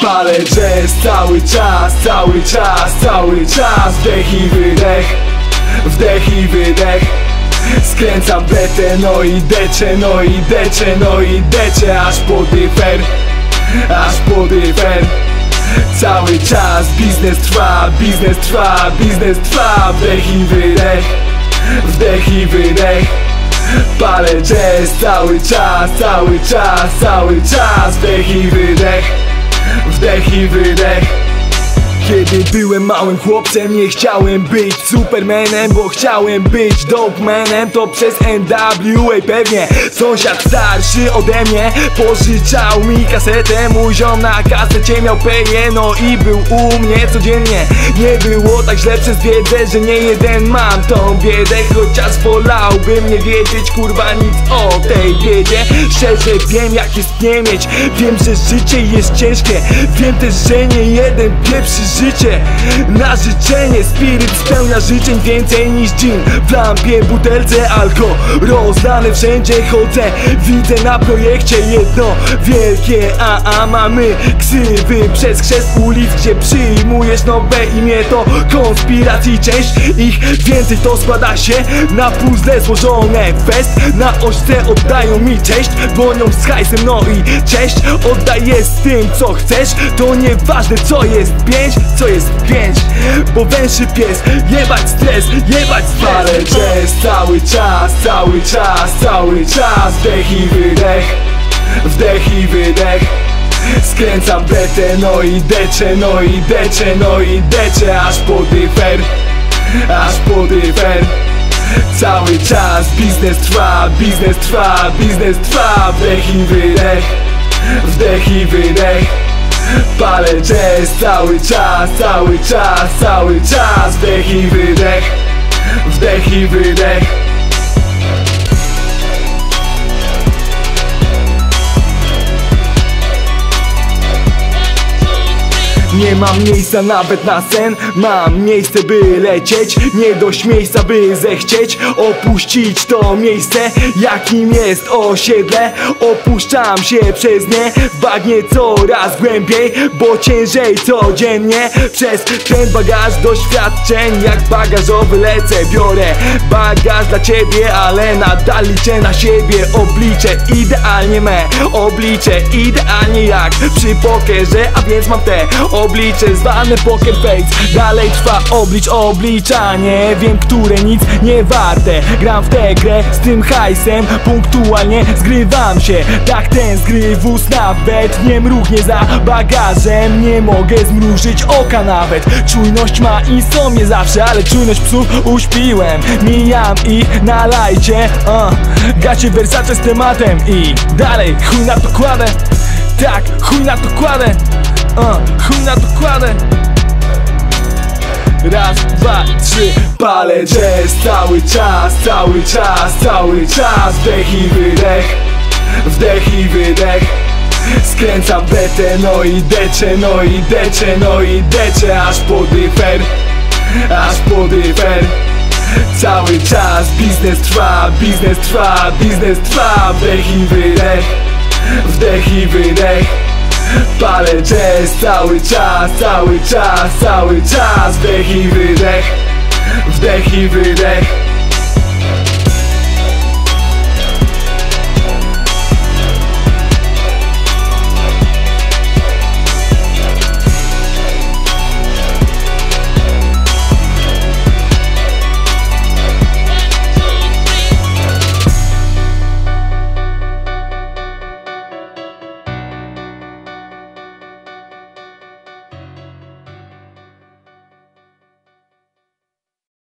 Palę jazz cały czas, cały czas, cały czas. Wdech i wydech, wdech i wydech. Skręcam betę, no i deczę, no i deczę, no i deczę. Aż po dyfer, aż po dyfer. Cały czas biznes trwa, biznes trwa, biznes trwa. Wdech i wydech, wdech i wydech. Palę jazz cały czas, cały czas, cały czas. Wdech i wydech, wdech i wydech. Kiedy byłem małym chłopcem, nie chciałem być Supermanem, bo chciałem być dopemanem. To przez NWA pewnie. Sąsiad starszy ode mnie pożyczał mi kasetę. Mój ziom na kasecie miał peje, no i był u mnie codziennie. Nie było tak źle przez biedę, że nie jeden mam tą biedę. Chociaż wolałbym nie wiedzieć kurwa nic o tej biedzie. Szczerze wiem jak jest nie mieć. Wiem, że życie jest ciężkie. Wiem też, że nie jeden pieprzy życie na życzenie. Spiryt spełnia życzeń więcej niż gin w lampie, butelce, alko rozlane wszędzie chodzę. Widzę na projekcie jedno wielkie a mamy ksywy przez chrzest ulic, gdzie przyjmujesz nowe imię. To konspiracji część ich więcej, to składa się na puzzle złożone. Fest na ośce oddają mi cześć, dzwonią z hajsem, no i cześć. Oddaję z tym co chcesz, to nieważne co jest pięć, co jest pięć, bo węży pies. Jebać stres, jebać stres. Palę jazz cały czas, cały czas, cały czas. Wdech i wydech, wdech i wydech. Skręcam betę, no i deczę, no i deczę, no i deczę. Aż po dyfer, aż po dyfer. Cały czas biznes trwa, biznes trwa, biznes trwa. Wdech i wydech, wdech i wydech. Palę jazz cały czas, cały czas, cały czas. Wdech i wydech, wdech i wydech. Nie mam miejsca nawet na sen, mam miejsce by lecieć. Nie dość miejsca by zechcieć opuścić to miejsce, jakim jest osiedle. Opuszczam się przez nie w bagnie coraz głębiej, bo ciężej codziennie. Przez ten bagaż doświadczeń jak bagażowy lecę. Biorę bagaż dla ciebie, ale nadal liczę na siebie. Oblicze idealnie me, oblicze idealnie jak przy pokerze, a więc mam te oblicze zwane poker face. Dalej trwa obliczanie. Wiem, które nic nie warte. Gram w tę grę z tym hajsem punktualnie. Zgrywam się, tak ten zgrywus nawet nie mrugnie za bagażem. Nie mogę zmrużyć oka nawet. Czujność ma insomnię zawsze, ale czujność psów uśpiłem. Mijam ich na lajcie, gacie Versace z tematem i dalej chuj na to kładę. Tak, chuj na to kładę. Chuj na to kładę. Raz, dwa, trzy. Palę jazz cały czas, cały czas, cały czas. Wdech i wydech, wdech i wydech. Skręcam betę, no i deczę, no i deczę, no i deczę. Aż po dyfer, aż po dyfer. Cały czas biznes trwa, biznes trwa, biznes trwa. Wdech i wydech, wdech i wydech. Palę jazz cały czas, cały czas, cały czas. Wdech i wydech, wdech i wydech.